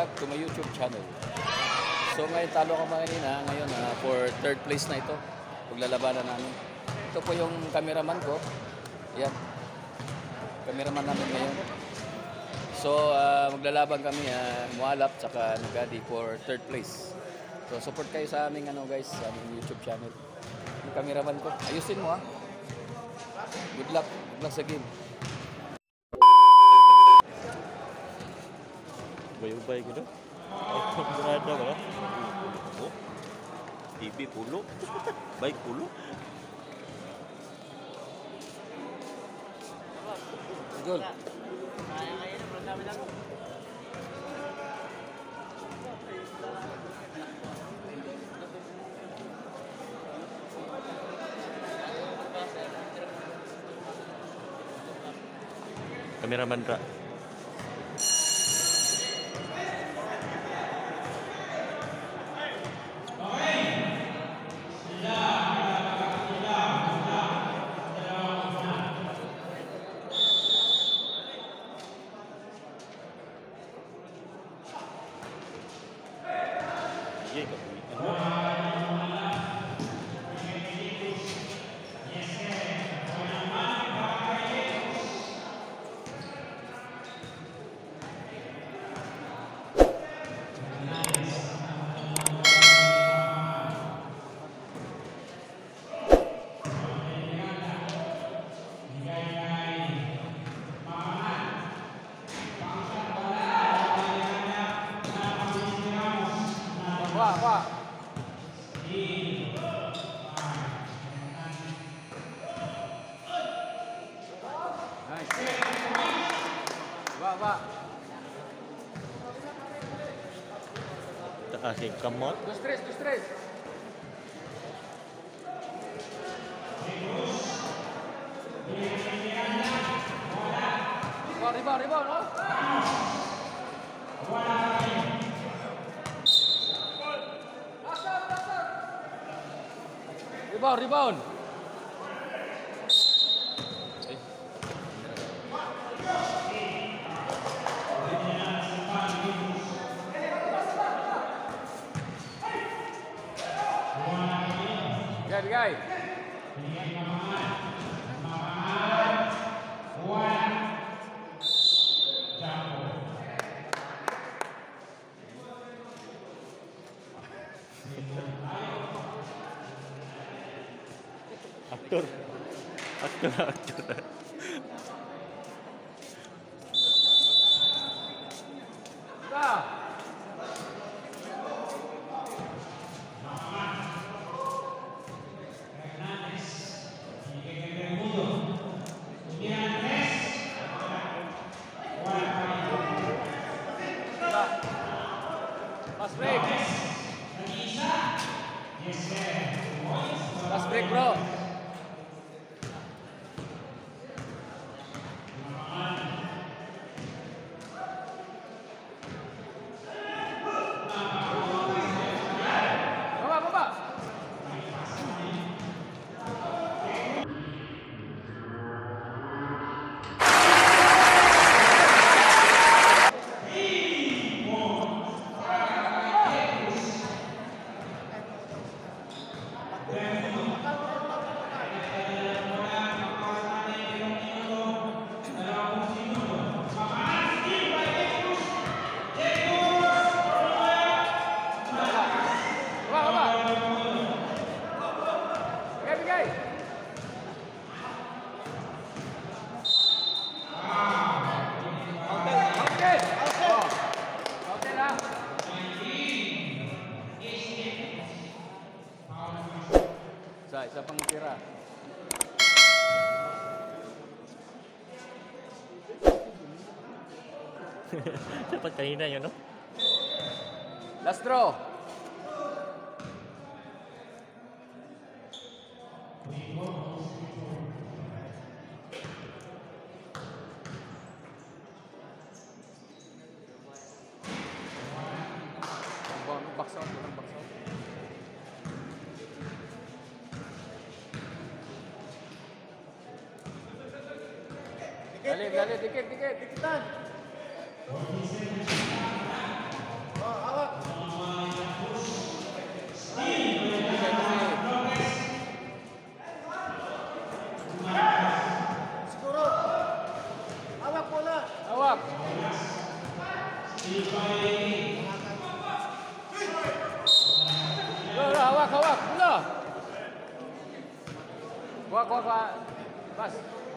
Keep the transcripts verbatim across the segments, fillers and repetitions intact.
back to my YouTube channel. So ngayon talo ka mga kanina, ngayon uh, for third place na ito. Paglalabanan namin. Ito po yung cameraman ko. Yan. Cameraman namin ngayon. So uh, maglalaban kami, uh, Mualap tsaka Nagadi for third place. So support kayo sa aming ano guys, sa aming YouTube channel. Yung cameraman ko. Ayusin mo ha. Good luck. Good luck sa game. Ubay-ubay gitu. Oh, berada ba? Oh. T V pulo. Baik pulo. Gol. Kameraman Ra. Wah, wah. Nice. Wah, wah. Tak kasih kamot. Dos tres, dos tres. Rebound, rebound, rebound. Oh. Rebound, rebound. Guy, guy. Aktor. Aktor, aktor. Ah. Fast break. Fast break, bro. Baba, baba. Sa isa pang tira. Dapat kanina yun, no? Last draw. Box out, box out. Dali, dali, dikit, dikit, dikitan. Udah, hawak, hawak, udah. Kuat, kuat, kuat. Pas.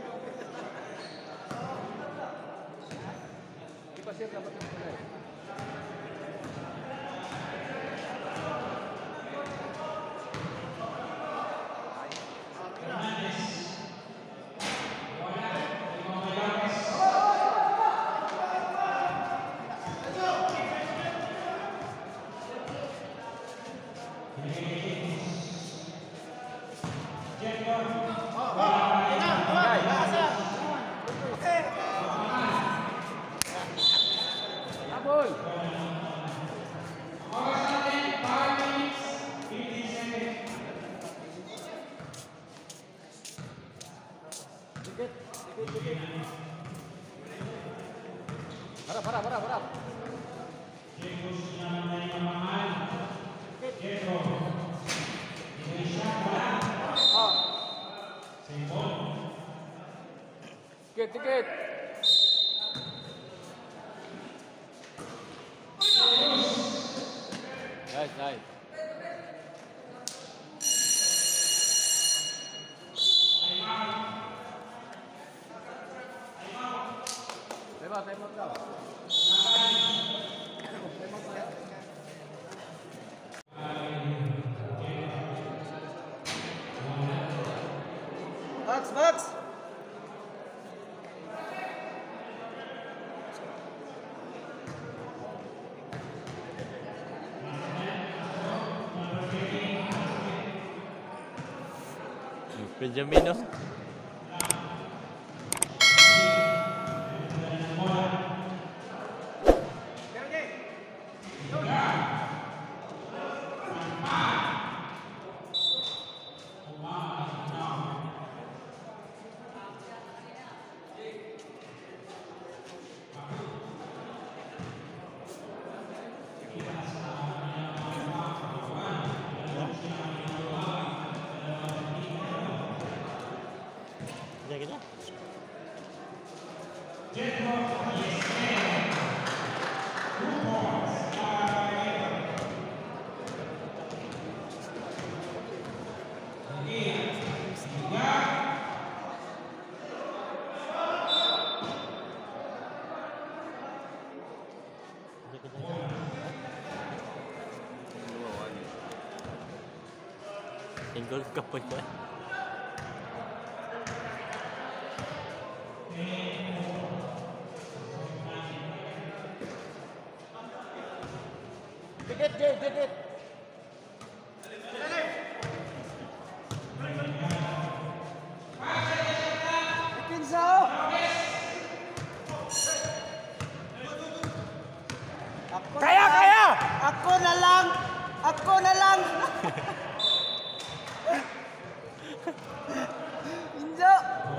Kita siap dapat ini. Abul. Dikit, dikit, dikit. Harap, harap, harap, harap. Dikit, dikit. Nice, nice. Tembak, tembak kau. Box, box. Benjamin, no? Kita kita. Tinggal kapal kan. Dikit, dikit, dikit. Bikin so. Ako Kaya, na lang. kaya! Ako na lang. Ako na lang. Injo.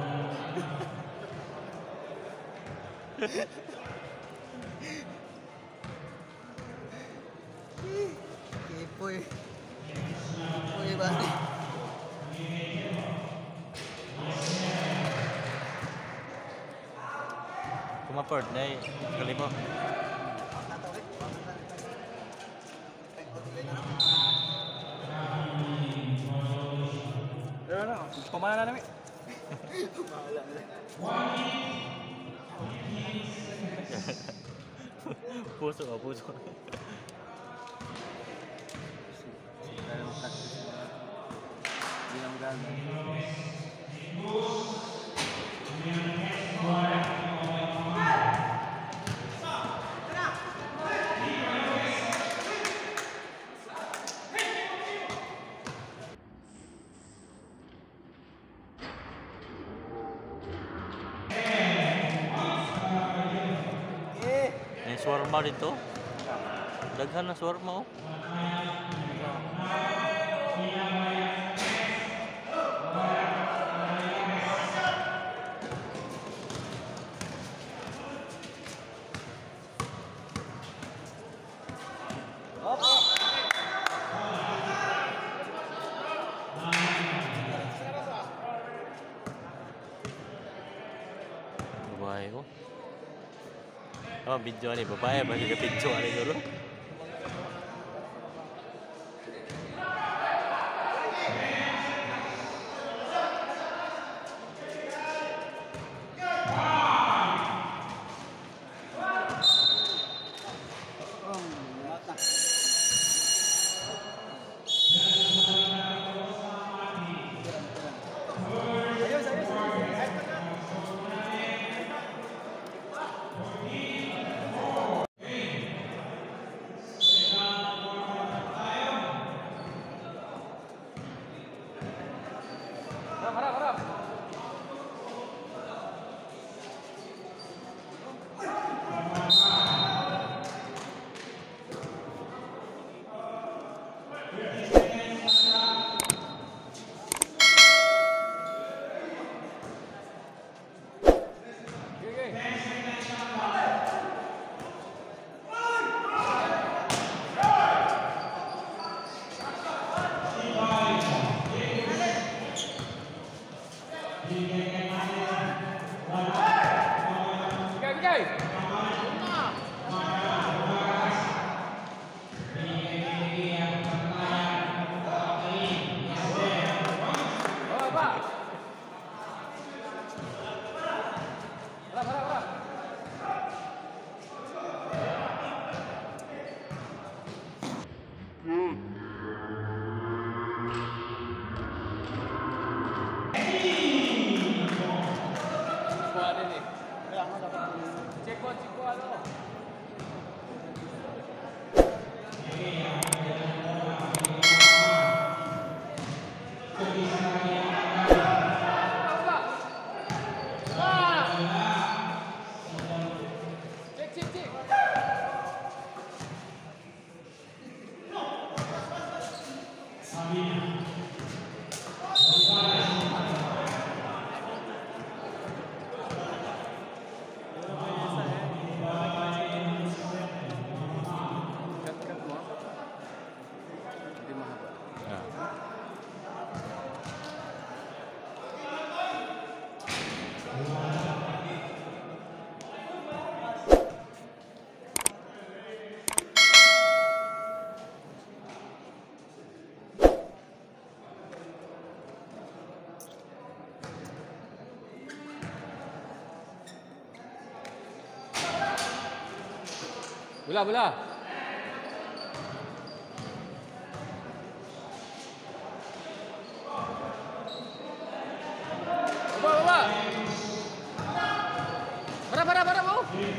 Kipoy. Kipoy ba? Kumaport na eh. Kali mo. Pero na, pamana na namin. Puso, oh, puso. Eh, May swarma dito. Daghan na swarma, oh. Babae ko. Oh, video ni babae bagi ke video ni dulu. Oh, mata. Ayos, ayos. Harap, harap, harap. Okay, okay. Bigay, bigay. Oh, Pak. Harap, harap, harap. Ciko ada ni. Ciko, Ciko ada. Cik, cik, cik. Kat-kat semua. Lebih mahal. Ah. Bola, bola. Bola, bola. Berapa, berapa, berapa?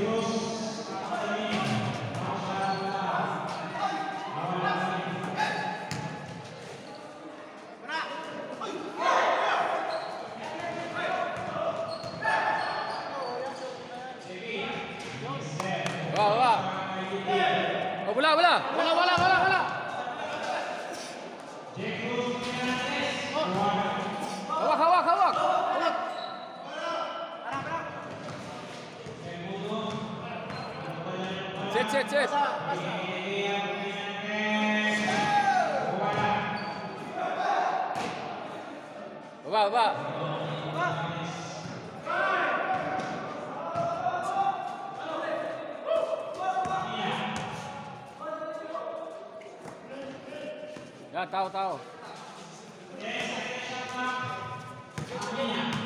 Bola, bola. Oh, bola, bola. Bola, bola, bola, bola. Hawak, hawak, hawak. Cek, cek, cek. Baba, baba. Ya, tahu, tahu.